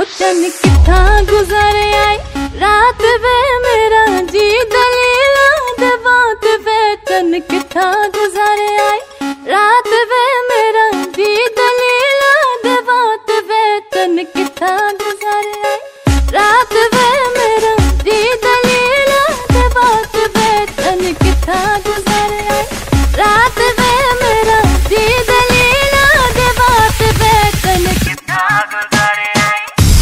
चन किथा गुजर आई रात वे मेरा जी दलीला दे बात वे चन किथा गुजर आई रात वे मेरा जी दलीला दे बात वे चन किथा गुजर आई रात वे मेरा जी दलीला दे बात वे चन किथा गुजर आई रात वे मेरा जी दलीला दे बात वे चन किथा गुजर आई।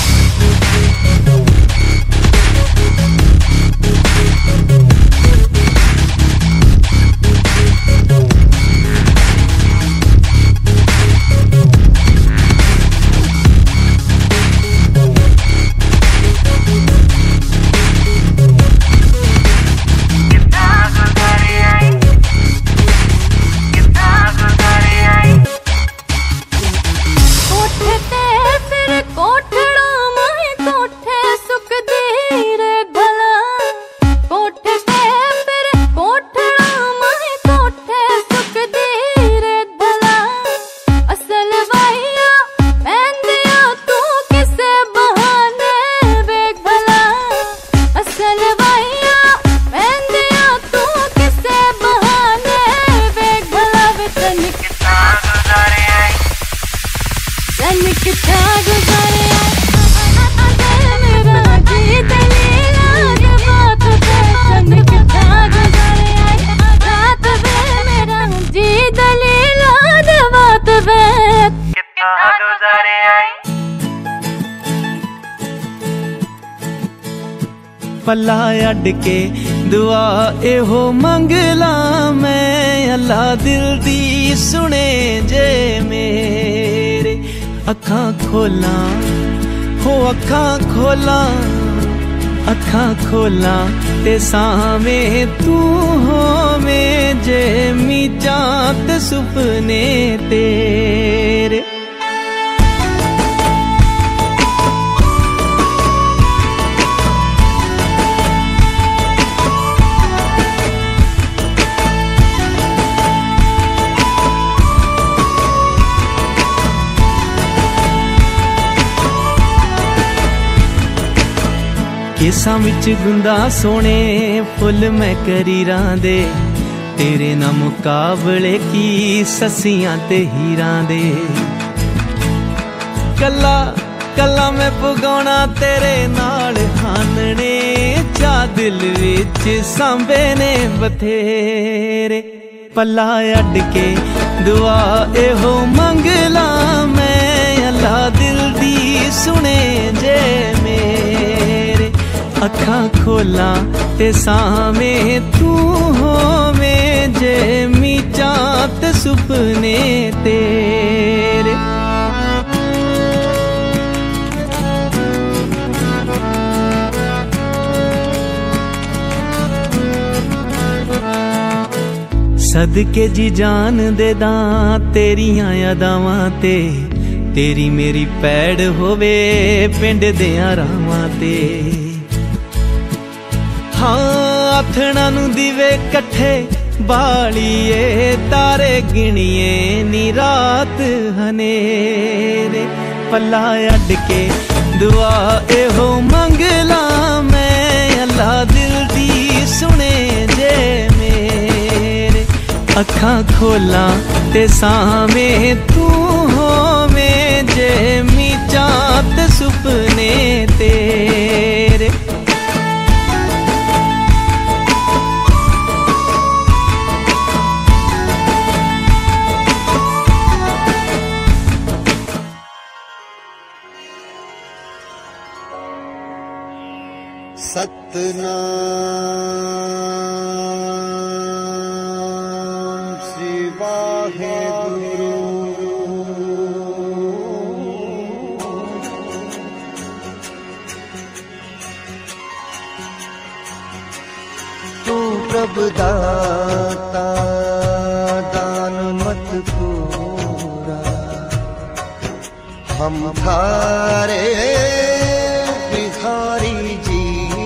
पला अड के दुआ एहो मंगला मैं अल्लाह दिल दी सुने जे मेरे अखां खोला हो अखां खोला अखां खोला ते सामे तू हो में जे मीचात सुपने तेरे केसां विच गुंदा सोने फुल मैं करी रांदे तेरे ना मुकाबले की ससियां ते हीरां दे कला कला मैं पुगाउणा तेरे नाल हानने चा दिल विच सांबे ने बथेरे पला अड के दुआ एहो मंगला मैं अल्लाह दिल दी सुने जे मेरे अखां खोला ते सामे तू हो में जे मीचात सुपने तेरे सदके जी जान दे दा तेरियां यादावां ते तेरी मेरी पैड़ होवे पिंड देयां रावां ते आथणा नू दीवे कट्ठे बालिए तारे गिणिए नी रात हनेरे पला अड के दुआ एहो मंगला मैं अल्लाह दिल दी सुने जे मेरे अखां खोला ते सामे तू हो में जे मीचात सुपने तेरे सतनाम श्री वाहेगुरु तू प्रभु दाता दान मत पूरा हम थारे भिखारी जी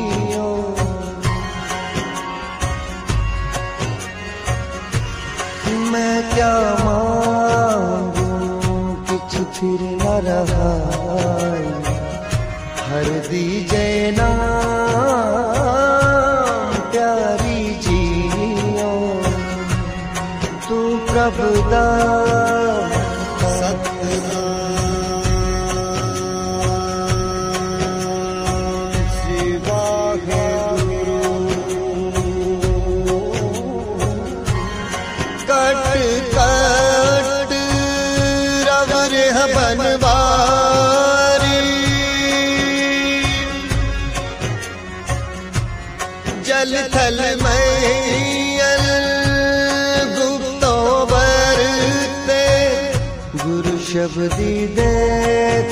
मैं क्या मांगू कुछ फिर न रहा कर दीजे नाम प्यारी जियो तू प्रभु दान सतनाम शिवा कट कट रवर बनवारी जल थल मैयल गुप्तो बरते गुरु शब्दी देख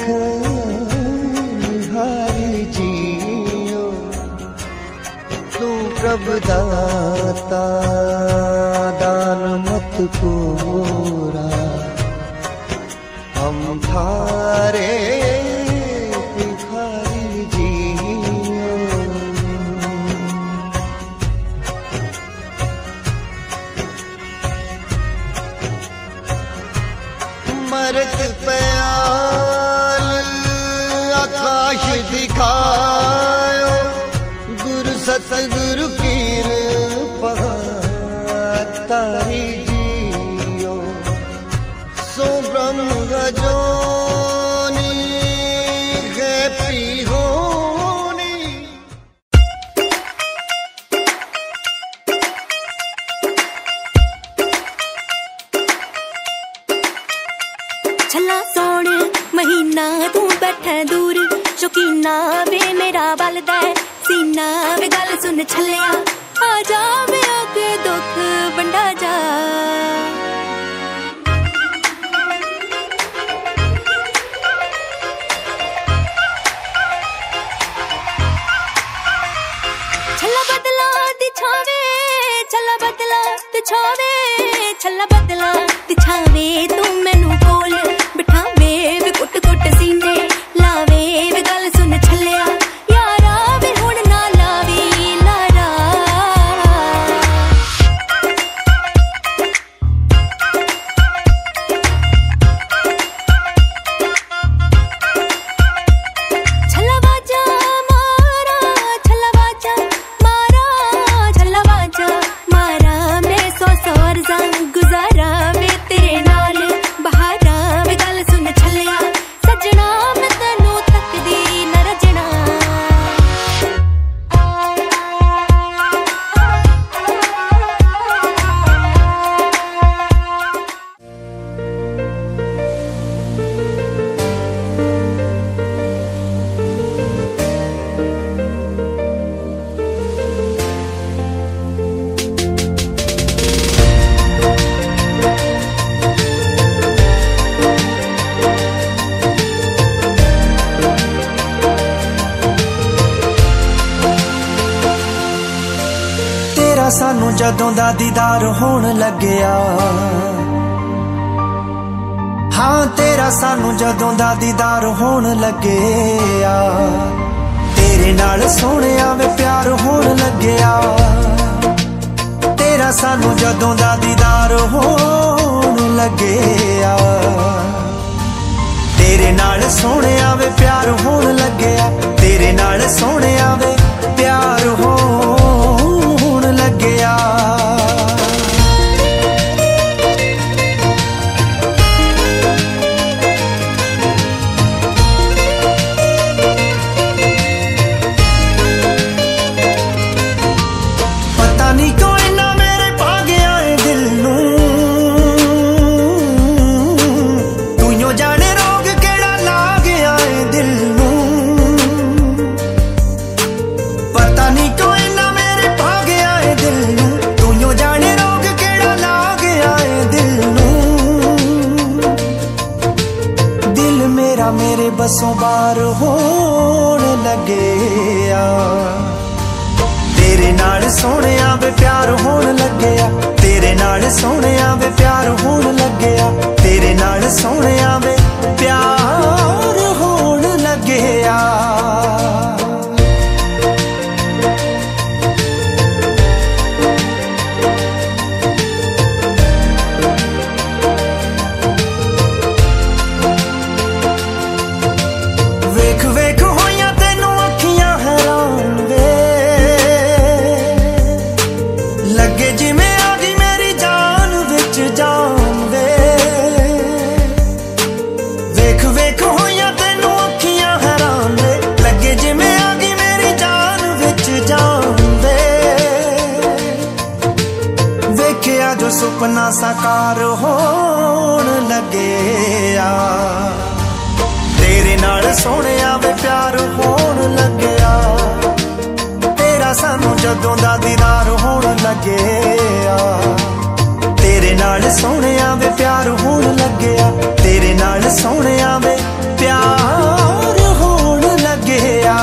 हारी जियो तू प्रभु दाता दान मत पूरा हम थारे भिखारी जियो मरत प्याल आकाश दिखायो गुरु सतगुरु कृपा तारी जियो सो ब्रह्म जोनी है पी होनी छला सोण महीना तू बैठा दूर शौकीना वे मेरा बलदा सीना वे गल सुन छलिया आ जा वे आके दुख बंडा जा छला बदला दिछावे छला बदला दिछावे छला बदला दिछावे तू मैनू कोल बिठावे वे कुट कुट सीने लावे वे गल सुन छलिया यारा वे हुण ना लावी लारा छला बाजा मारा छला बाजा मारा छला बाजा मारा मैं सौ अर्ज़ा गुजारा वे तेरे नाल बहारा वे गल सुन छलिया सजना मैं तैनू तकदी न रजना तेरा सानू जदों दा दीदार होण लग्या हाँ तेरा सानू जदों दा दीदार होण लग्या तेरे नाल सोहणिया वे प्यार होण लग्या तेरा सानू जदों दा दीदार होण लग्या तेरे नाल सोहणिया वे प्यार होण लग्या तेरे नाल सोहणिया वे प्यार होण लग्या पता नहीं क्यों इन्ना मेरे पा गया है दिल नूं तू यो जाने रोग केड़ा ला गया है दिल नूं पता नहीं क्यों इन्ना मेरे पा गया है दिल नूं तू यो जाने रोग केड़ा ला गया है दिल नूं दिल मेरा मेरे बसों बार होण लग्या तेरे नाल सोहणिया वे प्यार होण लग्या तेरे नाल सोहणिया वे प्यार होण लग्या तेरे नाल सोहणिया वे प्यार होण लग्या वेख वेख होइया तेनू प्यार होण लगे आ तेरे नाल सोहणिया वे प्यार होण लगे आ तेरा सानू जदों दा दीदार होण लगे आ तेरे नाल सोहणिया वे प्यार होण लगे आ तेरे नाल सोहणिया वे प्यार होण लगे आ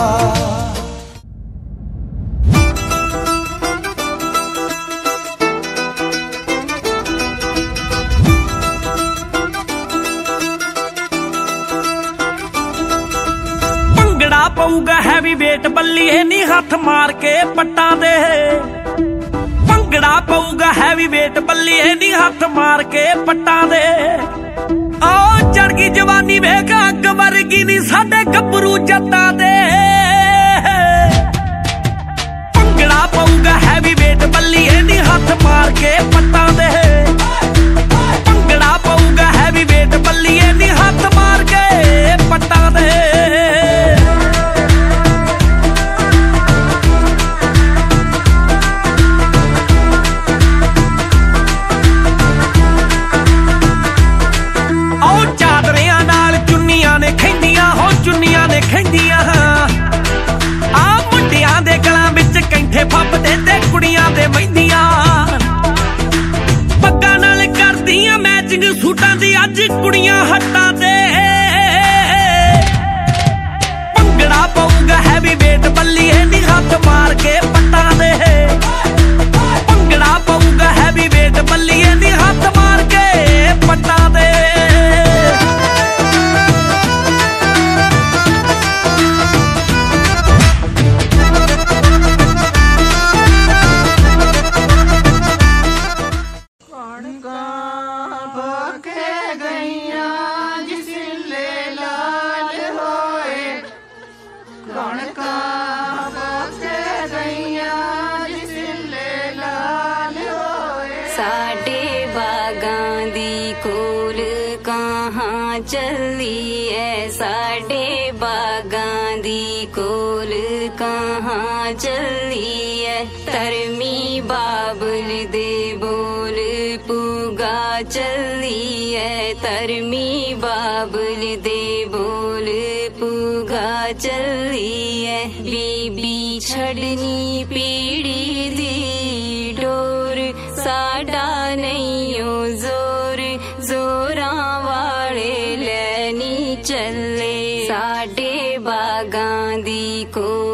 पऊगा हैवी वेट बल्लीए नी हथ मार के पट्टा दे भंगड़ा पऊगा हैवी वेट बल्लीए नी हथ मार के पट्टा दे ओ चढ़ गई जवानी वेख अग वर्गी नी साडे गभरू जट्टा दे भंगड़ा पऊगा हैवी वेट बल्लीए नी हथ मार के पट्टा दे भंगड़ा पऊगा हैवी वेट बल्लीए नी हथ मार के पट्टा दे फपदे ते कुड़ियां दे महिंदियां पग्गां नाल करदियां मैचिंग सूटां दी अज कुड़ियां हट्टां दे भंगड़ा पऊगा हैवी वेट बल्लीए नी हथ मार के पट्टां दे भंगड़ा पऊगा हैवी वेट बल्लीए नी हथ मार के पट्टां दे साडे बागां दी कोल कहाँ चली है साडे बागां दी कोल कहाँ चली है तरमी बाबुल दे बोल पुगा चली है तरमी बाबुल दे बोल पुगा चली है बीबी छड़नी पीड़ी दी डोर साडा नहीं ओ जोर जोरां वाले लैनी चले साडे बागां दी को